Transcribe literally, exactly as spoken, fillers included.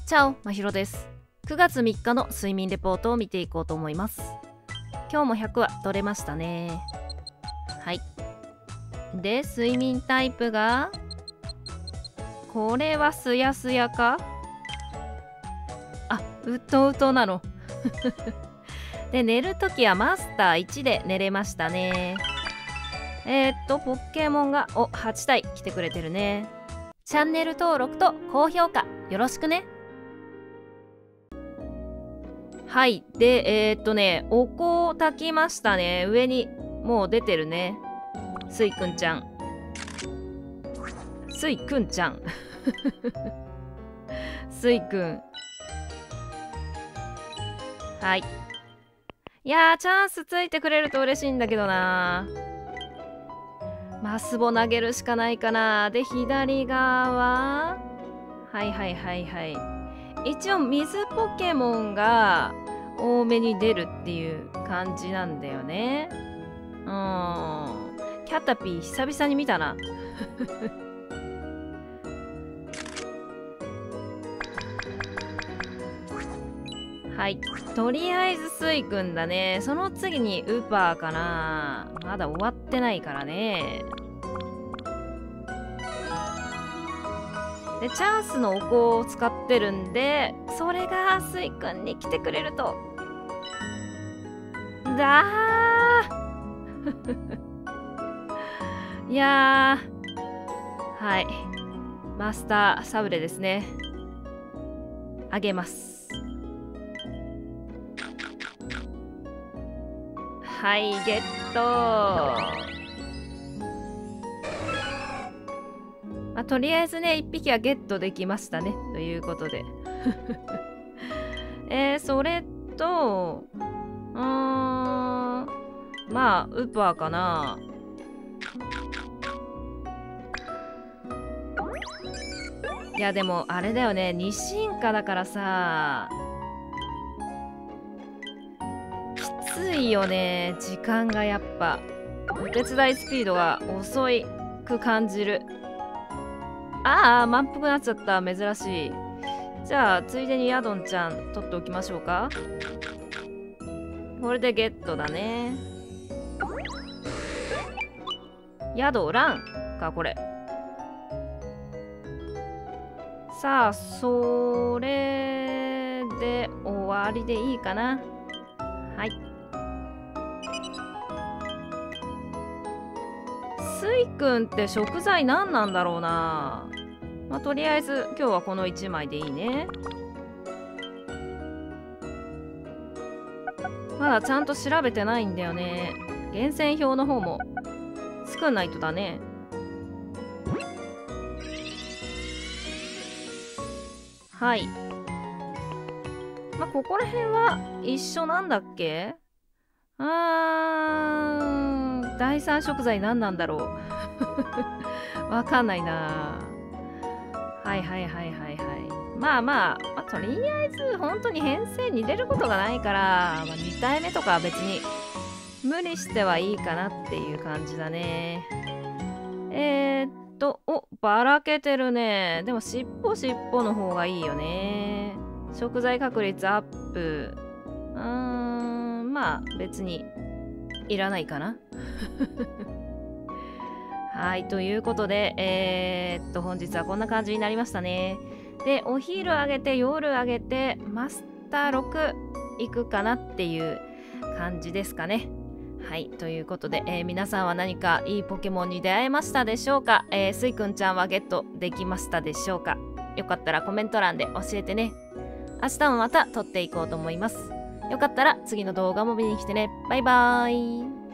チャオ、まひろです。くがつみっかの睡眠レポートを見ていこうと思います。今日もひゃくわ取れましたね。はい。で、睡眠タイプが、これはすやすやか？あ、うとうとなの。で、寝るときはマスターいちで寝れましたね。えー、っと、ポケモンが、お、はちたい来てくれてるね。チャンネル登録と高評価よろしくね。はい。で、えー、っとね、お香を炊きましたね。上にもう出てるね。スイくんちゃん。スイくんちゃん。スイくん。はい。いやー、チャンスついてくれると嬉しいんだけどな。マスボ投げるしかないかな。で、左側ははいはいはいはい。一応水ポケモンが多めに出るっていう感じなんだよね。うん。キャタピー久々に見たな。はい。とりあえずスイくんだね。その次にウパーかな。まだ終わってないからね。で、チャンスのお香を使ってるんで、それがスイくんに来てくれると。だーいやー。はい。マスターサブレですね。あげます。はい、ゲット。まあ、とりあえずね、いっぴきはゲットできましたね。ということで。えー、それと、うーん、まあ、ウパーかな。いや、でも、あれだよね。二進化だからさ、きついよね。時間がやっぱ。お手伝いスピードが遅いく感じる。ああ、満腹なっちゃった。珍しい。じゃあ、ついでにヤドンちゃん取っておきましょうか。これでゲットだね。ヤドランか、これ。さあ、それで終わりでいいかな。はい。スイくんって食材何なんだろうな。まあ、とりあえず今日はこのいちまいでいいね。まだちゃんと調べてないんだよね。厳選表の方も作んないとだね。はい。まあ、ここら辺は一緒なんだっけ？あー、第三食材何なんだろう。わかんないな。はいはいはいはいはい。まあまあ、まあ、とりあえず本当に編成に出ることがないから、まあ、に体目とかは別に無理してはいいかなっていう感じだね。えー、っと、お、ばらけてるね。でも尻尾尻尾の方がいいよね。食材確率アップ。うーん、まあ別にいらないかな。はい、ということで、えー、っと、本日はこんな感じになりましたね。で、お昼あげて、夜あげて、マスターろくいくかなっていう感じですかね。はい、ということで、えー、皆さんは何かいいポケモンに出会えましたでしょうか？えー、スイくんちゃんはゲットできましたでしょうか？よかったらコメント欄で教えてね。明日もまた撮っていこうと思います。よかったら次の動画も見に来てね。バイバーイ。